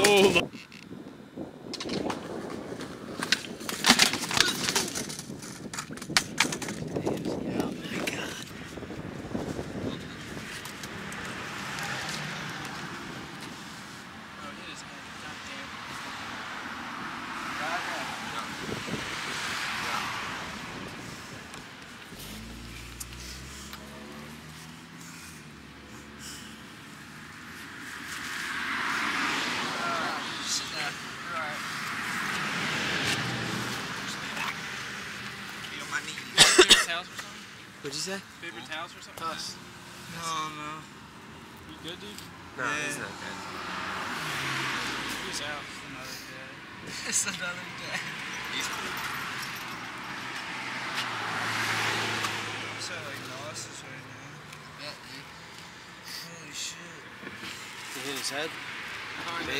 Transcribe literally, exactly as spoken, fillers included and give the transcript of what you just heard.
Oh. What'd you say? Favorite towels or something? Us. No, no. You good, dude? No, Yeah. he's not good. He's out. Another day. It's another day. He's cool. I'm so like nauseous right now. Yeah, dude. Holy shit. He hit his head? Oh,